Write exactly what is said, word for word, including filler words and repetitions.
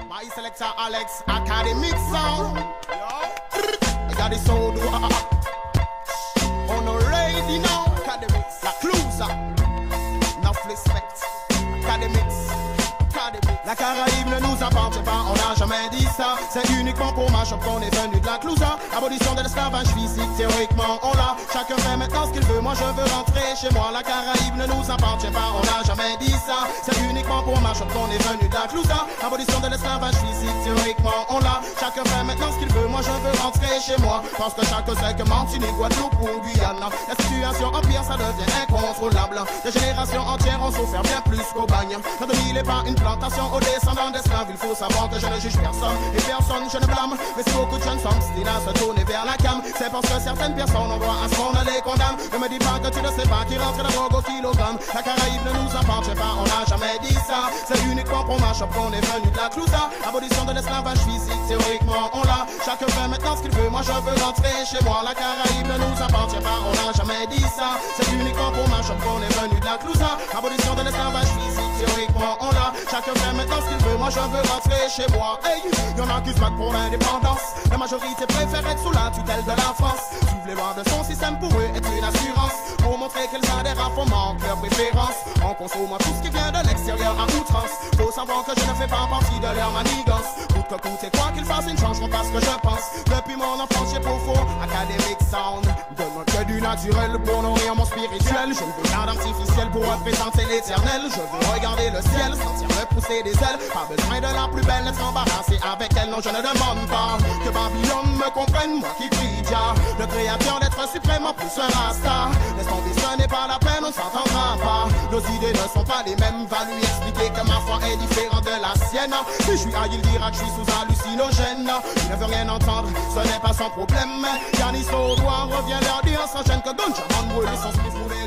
My selector Alex, academic sound. I got the soul do on the radio now. Academics, la closer. Enough respect. Academics. La Caraïbe ne nous appartient pas, on n'a jamais dit ça. C'est uniquement pour ma shop qu'on est venu de la Clousa. Abolition de l'esclavage physique, théoriquement on l'a. Chacun fait maintenant ce qu'il veut, moi je veux rentrer chez moi. La Caraïbe ne nous appartient pas, on n'a jamais dit ça. C'est uniquement pour ma shop qu'on est venu de la Clousa. Abolition de l'esclavage physique, théoriquement on l'a. Chacun fait maintenant ce qu'il veut, moi je veux rentrer chez moi. Parce que chacun sait que Martinique, Guadeloupe ou Guyane, la situation empire, ça devient incontrôlable. Des générations entières ont souffert bien plus qu'au bagne. Notre île n'est pas une plantation aux descendants d'esclaves. Il faut savoir que je ne juge personne et personne je ne blâme. Mais si beaucoup de jeunes sont destinés à se tourner vers la cam, c'est parce que certaines personnes ont droit à ce qu'on les condamne. Ne me dis pas que tu ne sais pas qui rentre la drogue au kilogramme. La Caraïbe ne nous appartient pas, on n'a jamais dit ça. C'est uniquement pour ma shop qu'on est venu de la Clousa. Abolition de l'esclavage physique, théoriquement on l'a. Chacun fait maintenant ce qu'il veut, moi je veux rentrer chez moi. La Caraïbe ne nous appartient pas, on n'a jamais dit ça. C'est uniquement pour ma shop qu'on est venu de la Clousa. Abolition de l'esclavage physique, théoriquement on l'a. Chacun fait maintenant ce qu'il veut, moi je veux rentrer chez moi. Hey, y'en a qui se battent pour l'indépendance. La majorité préfère être sous la tutelle de la France. Suivre les lois de son système pour eux est une assurance. Pour montrer qu'ils adhèrent à fond, manquent leurs préférences. En consommant tout ce qui vient de l'extérieur à outrance. Faut savoir que je ne fais pas partie de leur manigance. Coûte que coûte et quoi qu'ils fassent, ils ne changeront pas ce que je pense. Depuis mon enfance j'ai pour faux academic sound. Donne-moi que du naturel pour nourrir mon spirituel. Je ne veux rien d'artificiel pour représenter l'éternel. Je veux regarder le ciel, sentir me pousser des ailes. Pas besoin de la plus belle, être embarrassé avec elle. Non, je ne demande pas que Babylone me comprenne, moi qui prie Jah, le créateur d'être suprême en plus un rasta. Laisse tomber, ce n'est pas la peine, on s'entendra pas. Nos idées ne sont pas les mêmes, va lui expliquer que ma foi est différente de la sienne. Si je suis high, il dira que je suis sous hallucinogène. Il ne veut rien entendre, ce n'est pas son problème. Yanis au doigt, revient leur dire sans gêne que Don Jamon brûle son split.